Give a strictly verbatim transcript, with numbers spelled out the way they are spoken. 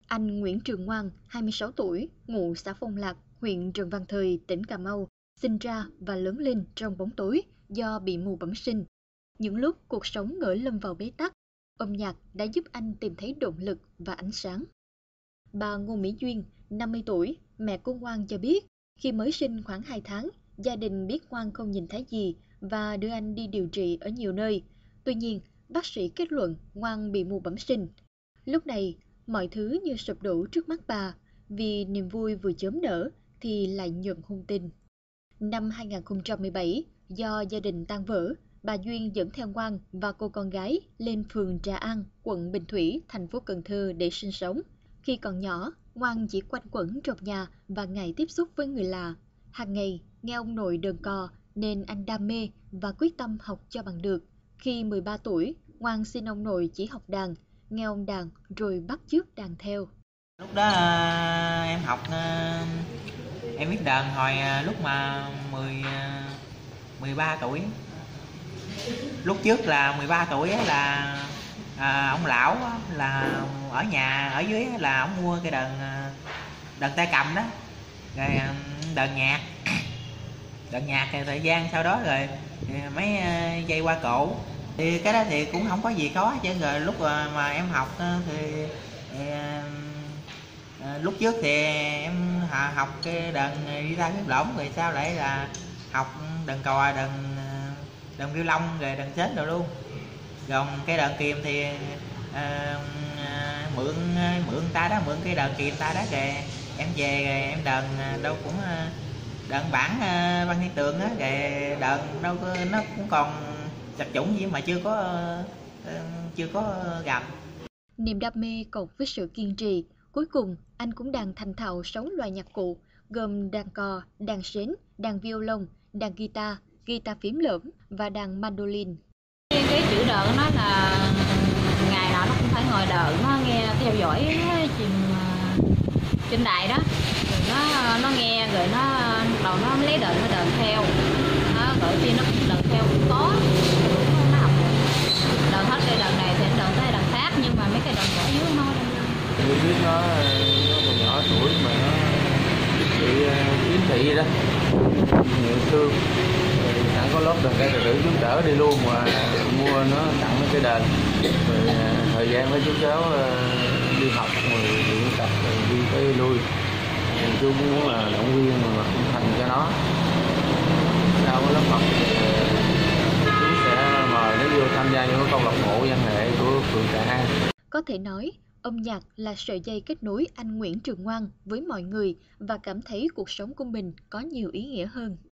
Anh Nguyễn Trường Ngoan, hai mươi sáu tuổi, ngụ xã Phong Lạc, huyện Trần Văn Thời, tỉnh Cà Mau, sinh ra và lớn lên trong bóng tối do bị mù bẩm sinh. Những lúc cuộc sống ngỡ lâm vào bế tắc, âm nhạc đã giúp anh tìm thấy động lực và ánh sáng. Bà Ngô Mỹ Duyên, năm mươi tuổi, mẹ của Ngoan cho biết, khi mới sinh khoảng hai tháng, gia đình biết Ngoan không nhìn thấy gì và đưa anh đi điều trị ở nhiều nơi. Tuy nhiên, bác sĩ kết luận Ngoan bị mù bẩm sinh. Lúc này, mọi thứ như sụp đổ trước mắt bà, vì niềm vui vừa chớm nở thì lại nhận hung tin. Năm hai nghìn không trăm mười bảy, do gia đình tan vỡ, bà Duyên dẫn theo Ngoan và cô con gái lên phường Trà An, quận Bình Thủy, thành phố Cần Thơ để sinh sống. Khi còn nhỏ, Ngoan chỉ quanh quẩn trong nhà và ngại tiếp xúc với người lạ. Hàng ngày, nghe ông nội đờn cò nên anh đam mê và quyết tâm học cho bằng được. Khi mười ba tuổi, Ngoan xin ông nội chỉ học đàn, nghe ông đàn rồi bắt chước đàn theo. Lúc đó em học, em biết đàn hồi lúc mà mười, mười ba tuổi. Lúc trước là mười ba tuổi là à, ông lão là ở nhà ở dưới là ông mua cái đàn đàn tay cầm đó, rồi đàn nhạc đàn nhạc thì thời gian sau đó rồi mấy dây qua cổ thì cái đó thì cũng không có gì khó chứ. Rồi lúc mà em học thì, thì lúc trước thì em học cái đàn guitar phím lỏng, rồi sau lại là học đàn cò, đàn đàn violon, rồi đàn sến rồi luôn. Còn cái đàn kìm thì à, mượn mượn ta đó, mượn cái đàn kìm ta đó, rồi em về rồi em đàn đâu cũng đàn bản Văn Thiên Tường á, rồi đàn đâu có, nó cũng còn chập chủng gì mà chưa có chưa có gặp. Niềm đam mê cộng với sự kiên trì, cuối cùng anh cũng đàn thành thạo sáu loại nhạc cụ gồm đàn cò, đàn sến, đàn violon, đàn guitar, guitar phím lởm và đàn mandolin. Cái chữ đờn nó là ngày nào nó cũng phải ngồi đờn, nó nghe theo dõi trên, trên đài đó, rồi nó nó nghe rồi nó đầu nó lấy đờn nó đờn theo, nó gọi chi nó cũng đờn theo cũng có, nó học đờn hết cái đờn này thì nó đờn tới đờn khác, nhưng mà mấy cái đờn cổ dưới nó tôi biết nó nó còn nhỏ tuổi mà nó bị yếm thị đó, nhiều xương, sẵn có lớp đàn cây tài tử chú chở đi luôn mà mua nó tặng cái đền, rồi thời gian với chú cháu đi học rồi luyện tập rồi đi tới lui, thì chú cũng muốn là động viên mà cũng thành cho nó. Sau cái lớp học thì chú sẽ mời nó vô tham gia những câu lạc bộ văn nghệ của phường Trà An. Có thể nói, âm nhạc là sợi dây kết nối anh Nguyễn Trường Ngoan với mọi người và cảm thấy cuộc sống của mình có nhiều ý nghĩa hơn.